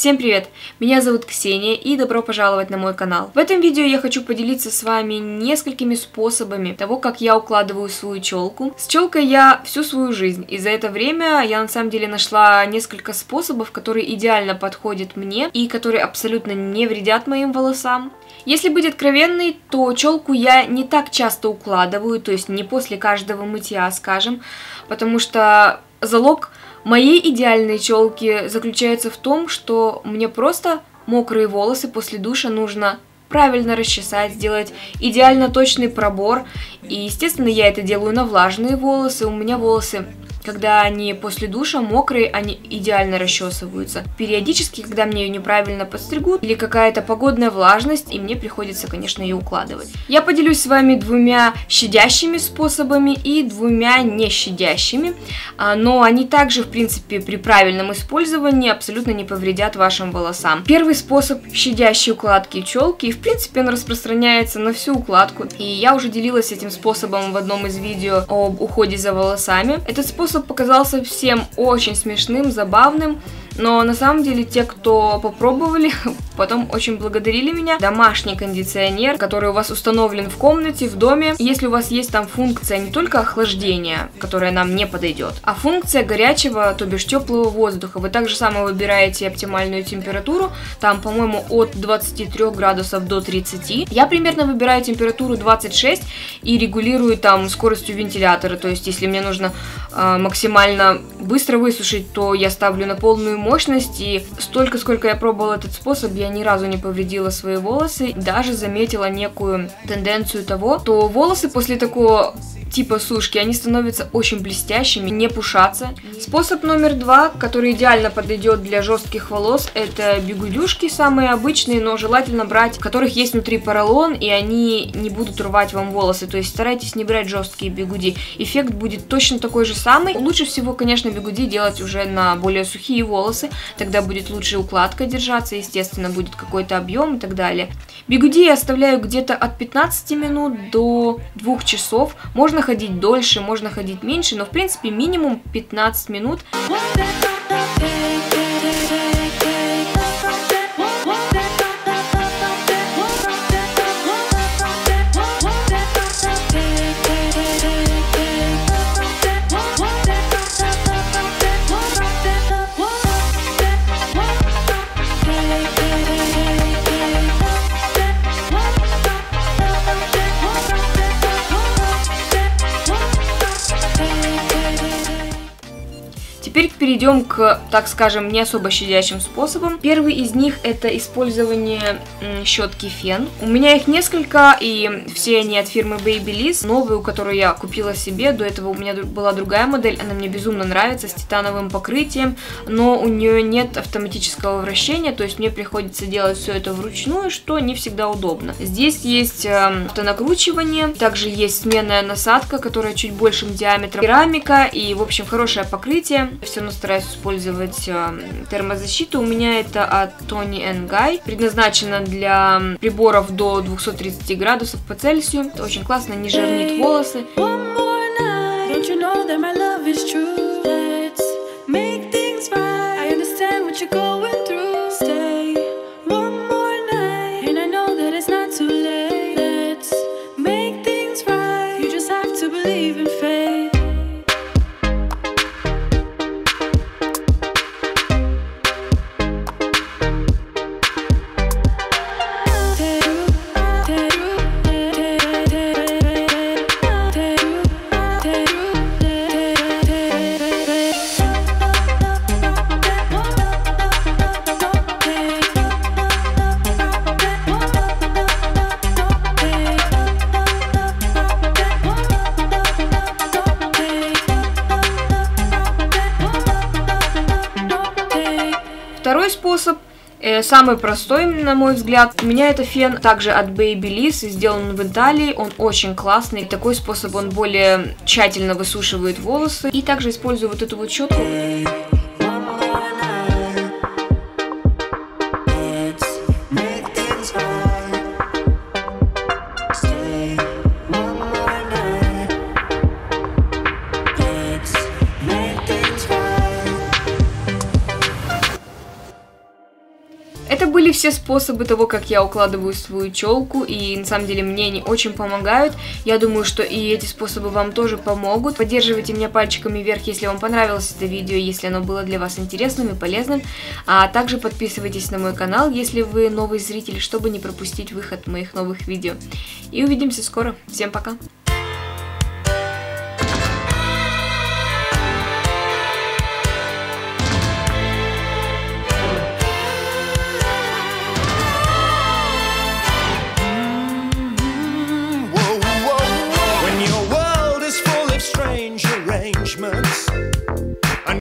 Всем привет! Меня зовут Ксения и добро пожаловать на мой канал. В этом видео я хочу поделиться с вами несколькими способами того, как я укладываю свою челку. С челкой я всю свою жизнь, и за это время я на самом деле нашла несколько способов, которые идеально подходят мне и которые абсолютно не вредят моим волосам. Если быть откровенной, то челку я не так часто укладываю, то есть не после каждого мытья, скажем, потому что залог моей идеальной челки заключается в том, что мне просто мокрые волосы после душа нужно правильно расчесать, сделать идеально точный пробор. И, естественно, я это делаю на влажные волосы. У меня волосы, когда они после душа мокрые, они идеально расчесываются. Периодически, когда мне ее неправильно подстригут, или какая-то погодная влажность, и мне приходится, конечно, ее укладывать. Я поделюсь с вами двумя щадящими способами и двумя не щадящими, но они также, в принципе, при правильном использовании абсолютно не повредят вашим волосам. Первый способ щадящей укладки челки, и, в принципе, он распространяется на всю укладку. И я уже делилась этим способом в одном из видео об уходе за волосами. Этот способ показался всем очень смешным, забавным, но на самом деле те, кто попробовали, потом очень благодарили меня. Домашний кондиционер, который у вас установлен в комнате, в доме. Если у вас есть там функция не только охлаждения, которая нам не подойдет, а функция горячего, то бишь теплого воздуха. Вы также само выбираете оптимальную температуру, там, по-моему, от 23 градусов до 30. Я примерно выбираю температуру 26 и регулирую там скоростью вентилятора. То есть, если мне нужно максимально быстро высушить, то я ставлю на полную мощность, и столько, сколько я пробовала этот способ, я ни разу не повредила свои волосы, даже заметила некую тенденцию того, что волосы после такого типа сушки, они становятся очень блестящими, не пушатся. Способ номер два, который идеально подойдет для жестких волос, это бигудюшки, самые обычные, но желательно брать, в которых есть внутри поролон, и они не будут рвать вам волосы, то есть старайтесь не брать жесткие бигуди. Эффект будет точно такой же самый. Лучше всего, конечно, бигуди делать уже на более сухие волосы, тогда будет лучше укладка держаться, естественно, будет какой-то объем и так далее. Бигуди я оставляю где-то от 15 минут до 2 часов, можно ходить дольше, можно ходить меньше, но в принципе минимум 15 минут. Теперь перейдем к, так скажем, не особо щадящим способам. Первый из них это использование щетки фен. У меня их несколько, и все они от фирмы Babyliss. Новую, которую я купила себе, до этого у меня была другая модель, она мне безумно нравится, с титановым покрытием, но у нее нет автоматического вращения, то есть мне приходится делать все это вручную, что не всегда удобно. Здесь есть автонакручивание, также есть сменная насадка, которая чуть большим диаметром, керамика и, в общем, хорошее покрытие. Все равно стараюсь использовать термозащиту. У меня это от Toni & Guy. Предназначено для приборов до 230 градусов по Цельсию. Это очень классно, не жирнит волосы. Второй способ, самый простой, на мой взгляд. У меня это фен также от Babyliss, сделан в Италии, он очень классный. Такой способ, он более тщательно высушивает волосы. И также использую вот эту вот щетку. все способы того, как я укладываю свою челку, и на самом деле мне они очень помогают. Я думаю, что и эти способы вам тоже помогут. Поддерживайте меня пальчиками вверх, если вам понравилось это видео, если оно было для вас интересным и полезным. А также подписывайтесь на мой канал, если вы новый зритель, чтобы не пропустить выход моих новых видео. И увидимся скоро. Всем пока!